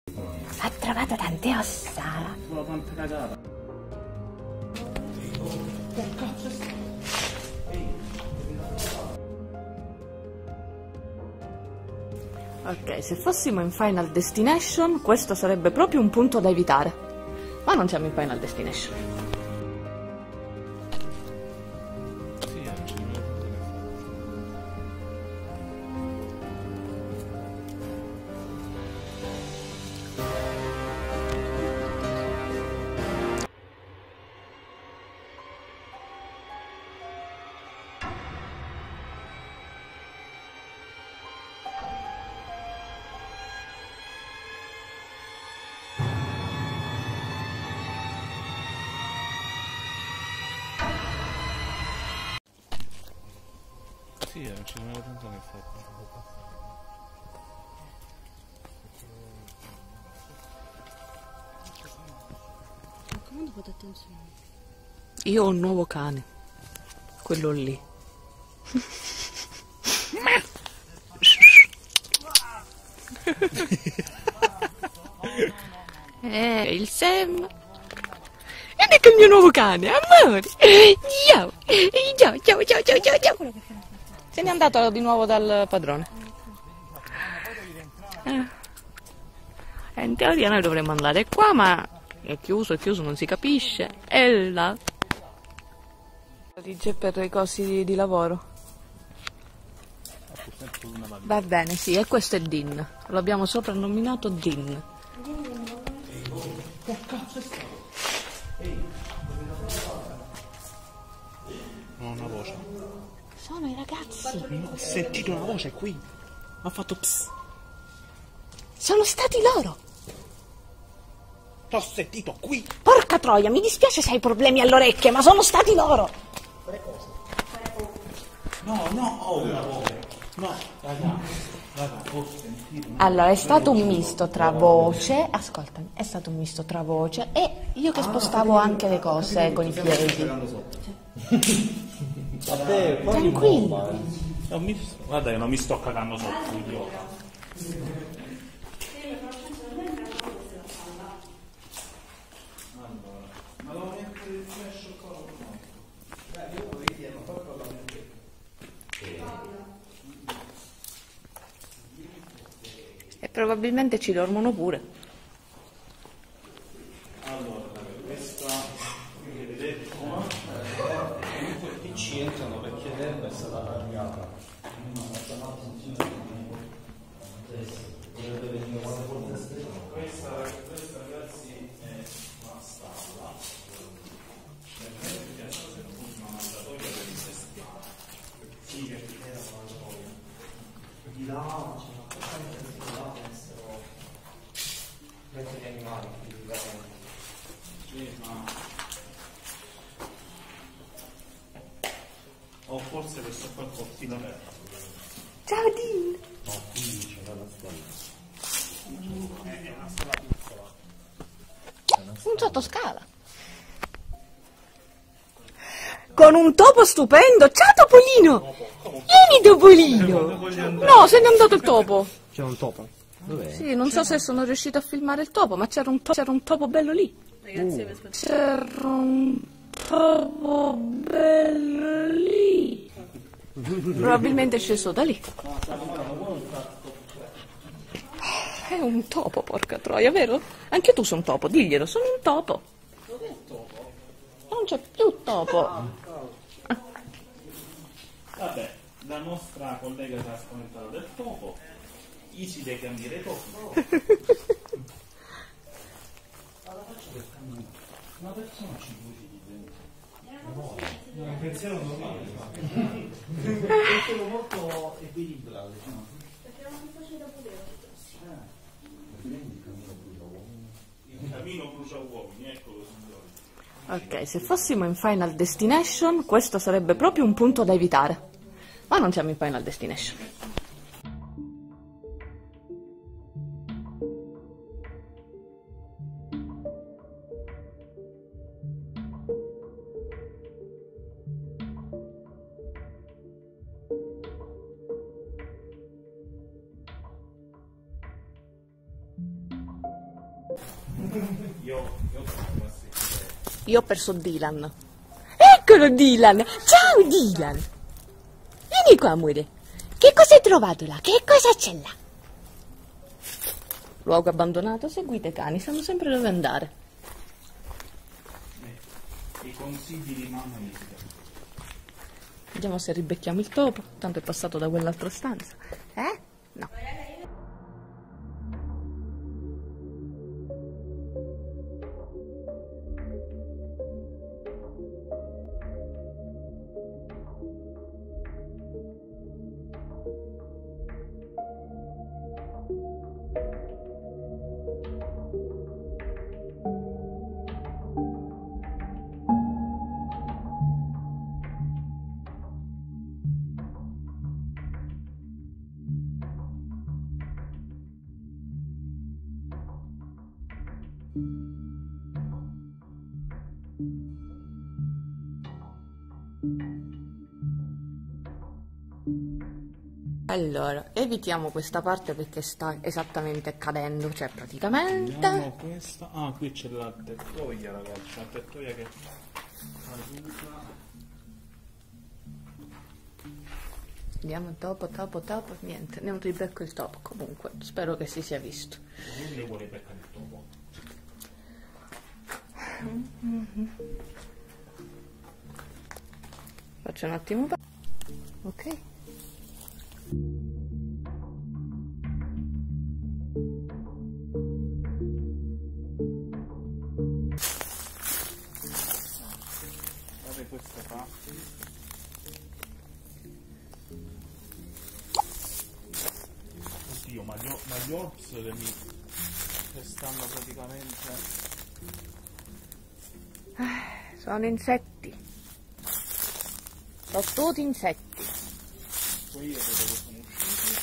Ha trovato tante ossa. Sono tante cagate. Che cazzo è stato? Ok, se fossimo in Final Destination, questo sarebbe proprio un punto da evitare. Ma non siamo in Final Destination. Sì, ci sono sì, ci sono tanto che fa. Ma come non fate attenzione? Io ho un nuovo cane. Quello lì. Il Sam. Ed ecco il mio nuovo cane, amore. Ciao. Ciao, ciao, ciao, ciao, ciao, ciao. Se n'è andato di nuovo dal padrone. In teoria noi dovremmo andare qua, ma è chiuso, non si capisce. E là. Dirige per i cosi di lavoro. Va bene, sì, e questo è Dean. Lo abbiamo soprannominato Dean. Che cazzo è stato? Non ho una voce. Sono i ragazzi. No, ho sentito una voce qui. Ha fatto psst. Sono stati loro. L'ho sentito qui. Porca troia, mi dispiace se hai problemi alle orecchie, ma sono stati loro. No, oh, no, raga, ho sentito. Allora, è stato un misto tra voce, ascoltami, è stato un misto tra voce e io che spostavo anche le cose con i piedi. Vabbè, Tranquillo. Guarda che non mi sto cagando sotto, idiota. E probabilmente ci dormono pure. Allora, questa che vedete qua, comunque qui ci entrano perché l'erba è stata tagliata. Questa ragazzi è una stalla. Veramente piace se non fosse una mandatoria per il festival. Sì, perché era una mandatoria. Di là c'è una cosa di là penso gli animali o forse questo qua è il cortile aperto. Ciao Dean. No, qui c'è la stalla. È una stalla piccola. Un sottoscala. Con un topo stupendo. Ciao Topolino. Vieni Topolino. No, se n'è andato il topo. C'è un topo? Dov'è? Sì, non so se sono riuscito a filmare il topo, ma c'era un topo bello lì. C'era un topo bello lì. Probabilmente è sceso da lì. È un topo, porca troia, vero? Anche tu sei un topo, diglielo, sono un topo. Non c'è più topo. Vabbè, la nostra collega si è spaventata del topo. Easy dei cambiare topo. Una persona ci buci dentro. Un pensiero normale. È solo molto equilibrato, diciamo. Perché non mi faceva il camino brucia uomini, eccolo signori. Ok, se fossimo in Final Destination, questo sarebbe proprio un punto da evitare. Ma non siamo in Final Destination. Io ho perso Dylan. Eccolo Dylan! Ciao Dylan! Vieni qua, amore. Che cosa hai trovato là? Che cosa c'è là? Luogo abbandonato, seguite i cani, sanno sempre dove andare. I consigli di mamma mi dicono. Vediamo se ribecchiamo il topo, tanto è passato da quell'altra stanza. No. Allora, evitiamo questa parte perché sta esattamente cadendo, cioè praticamente... Vediamo questa. Ah, qui c'è la tettoia, ragazzi, la tettoia che caduta. Vediamo topo, niente, ne ribecco il topo comunque, spero che si sia visto. Quindi vuole beccare il topo. Faccio un attimo... Ok. Guardate queste parti. Oddio, ma gli orbs che stanno praticamente... Sono insetti. Sono tutti insetti. Poi io vedo che sono usciti.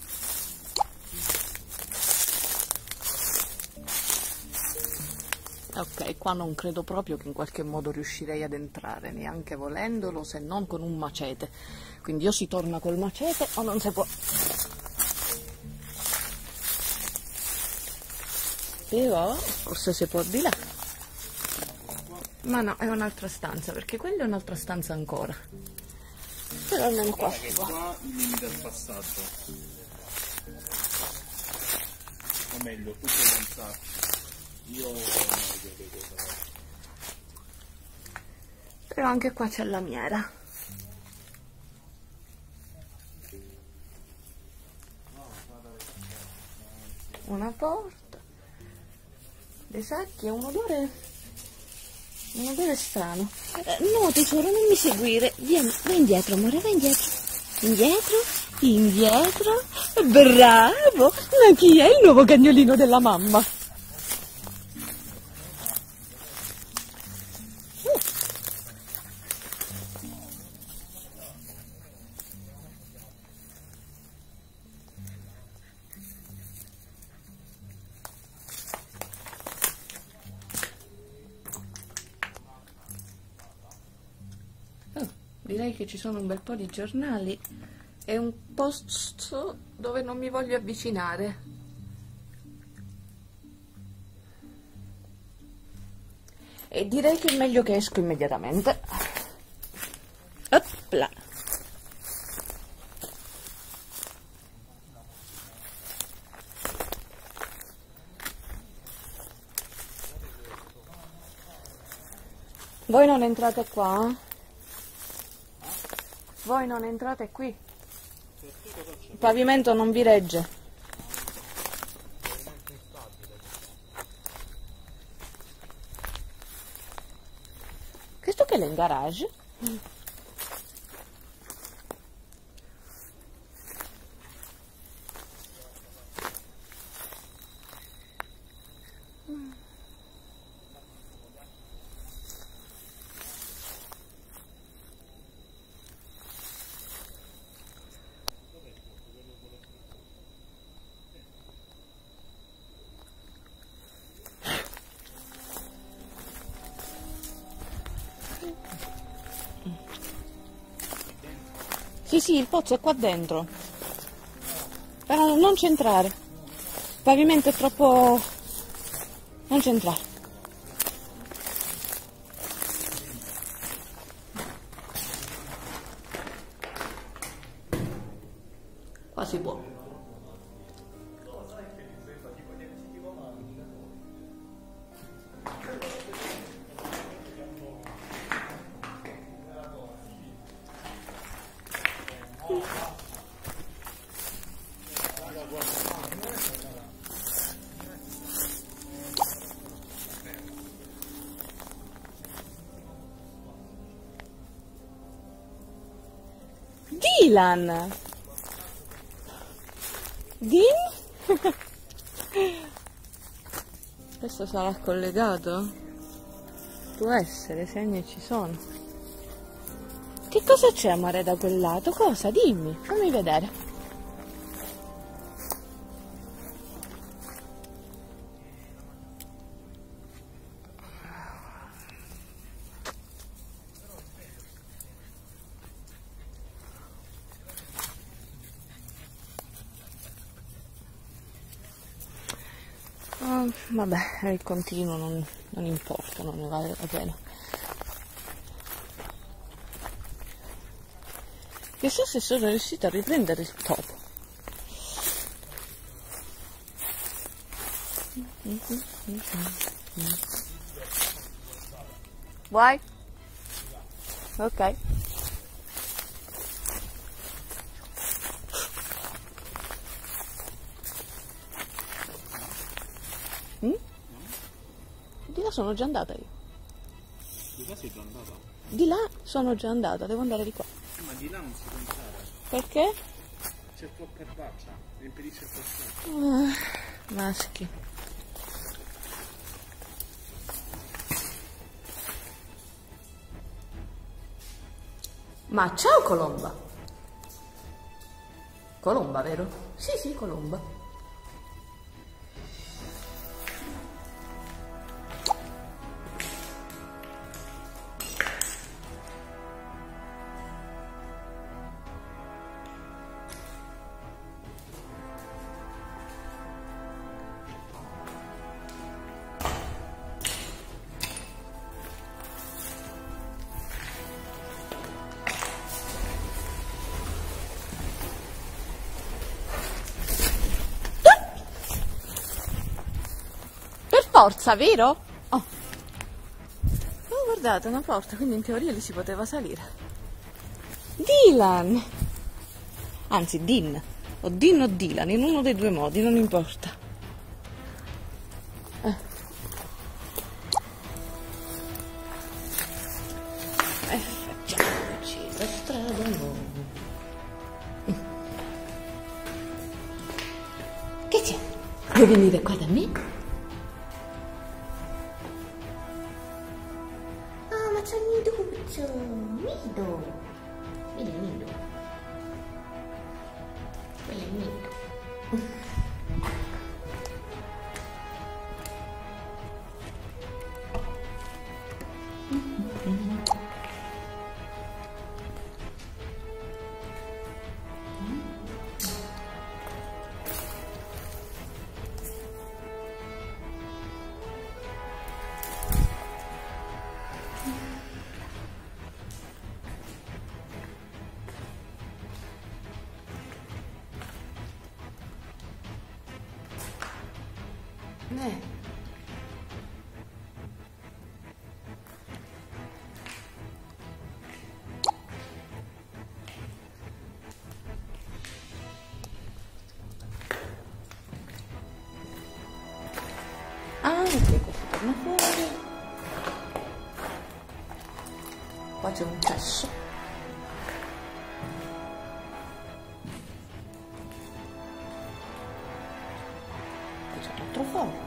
Ok, qua non credo proprio che in qualche modo riuscirei ad entrare, neanche volendolo, se non con un macete. Quindi o si torna col macete o non si può. Però forse si può di là. Ma no, è un'altra stanza, perché quella è un'altra stanza ancora. Però almeno qua Che qua il limite del passaggio. O meglio, tu puoi pensarci. Io non vedo cosa. Però anche qua c'è la lamiera. Una porta, dei sacchi e un odore strano. No tesoro, non mi seguire, vieni, vai indietro amore, vai indietro, bravo. Ma chi è il nuovo cagnolino della mamma? Direi che ci sono un bel po' di giornali e un posto dove non mi voglio avvicinare. E direi che è meglio che esco immediatamente. Opla. Voi non entrate qua? Voi non entrate qui. Il pavimento non vi regge. Questo che è in garage? Sì, il pozzo è qua dentro. Però non c'entrare. Il pavimento è troppo Non c'entrare. Qua si può. Dylan! Din? Questo sarà collegato? Può essere, segni ci sono. Che cosa c'è, amore, da quel lato? Cosa? Dimmi, fammi vedere. Vabbè, il continuo non importa, non ne vale la pena. Chissà se sono riuscita a riprendere il topo. Vuoi? Ok. Di là sono già andata io. Di là sei già andata? Di là sono già andata, devo andare di qua. Ma di là non si può entrare. Perché? C'è troppa erbaccia, impedisce il passaggio. Maschi. Ma ciao Colomba! Colomba, vero? Sì, Colomba. Forza, vero? Oh, guardate, una porta, quindi in teoria lì si poteva salire. Dylan! Anzi, Din. O Din o Dylan, in uno dei due modi, non importa. Facciamoci la strada nuova. Che c'è? Vuoi venire qua da me? C'è il nido. Vedi il nido. Quello è il nido. Anche questo torna fuori. Qua c'è un cesso. Qui c'è un altro fuoco.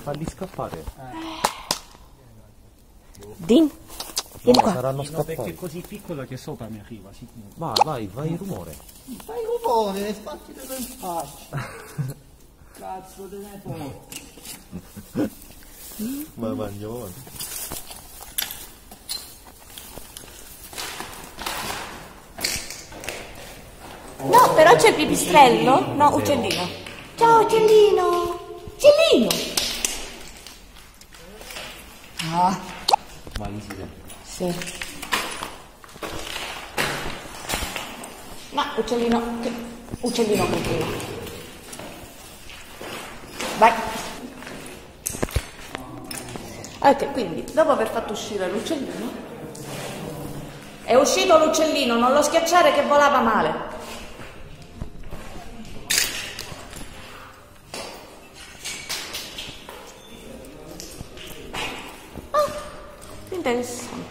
falli scappare. Din, vieni qua. Saranno No, perché è scappati. così piccola che sopra mi arriva, sicuro. Vai il rumore. Fai rumore, sbattite in faccia. Cazzo te ne fotti. Ma andiamo avanti. No, però c'è il pipistrello. No, uccellino. Ciao, uccellino. Uccellino. Ah, Ma Iside. sì. No, uccellino. Uccellino continua. Vai. Ok, quindi, dopo aver fatto uscire l'uccellino, è uscito l'uccellino, non lo schiacciare che volava male. Interessante.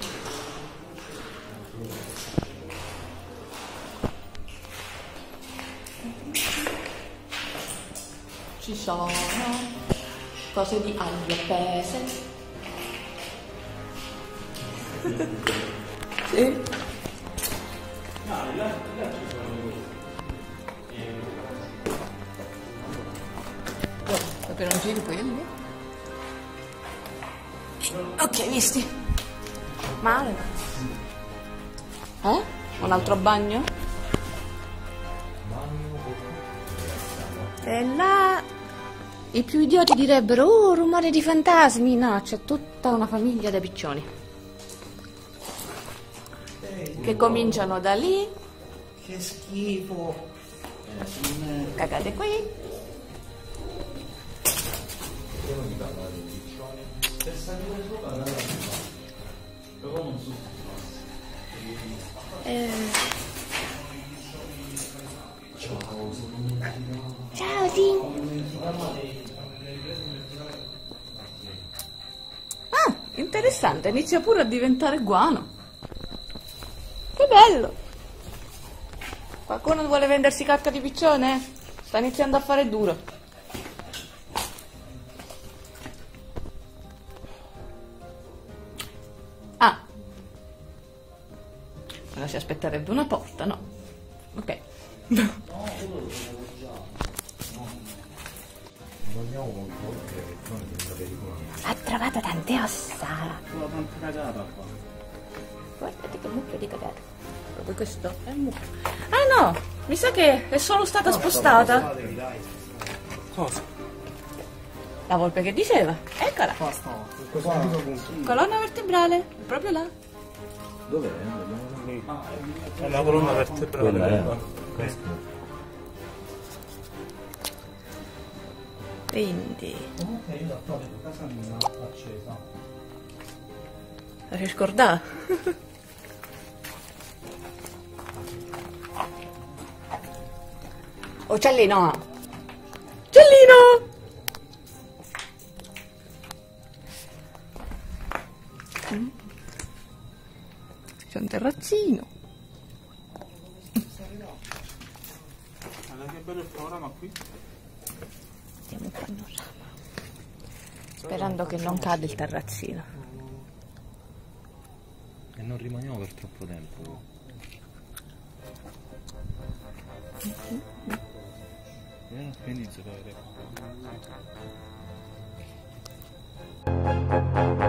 Ci sono cose di aglio appese. Sì. Peperoncini quelli. Ok, visti. Male. Un altro bagno? E là i più idioti direbbero: oh, rumore di fantasmi. No, c'è tutta una famiglia di piccioni che cominciano da lì. Che schifo. Cagate qui. Ciao, sì. Ah, interessante, inizia pure a diventare guano. Che bello. Qualcuno vuole vendersi cacca di piccione? Sta iniziando a fare duro. Ah. Allora si aspetterebbe una porta, no? Ok. Ha trovato tante ossa. Ho tanta cagata qua. Guardate che mucchio di cagate. Proprio questo è un mucchio. Ah no, mi sa che è solo stata spostata. Cosa? La volpe che diceva. Eccola. Colonna vertebrale, proprio là. Dov'è? È la colonna vertebrale. Quella è. Questo. Quindi. Comunque io la trovo in casa mia accesa. La si scordava. Uccellino! Uccellino! C'è un terrazzino. Guarda che bello il panorama qui. Vediamo il panorama. Sperando che non cade il terrazzino. E non rimaniamo per troppo tempo. Inizio a vedere.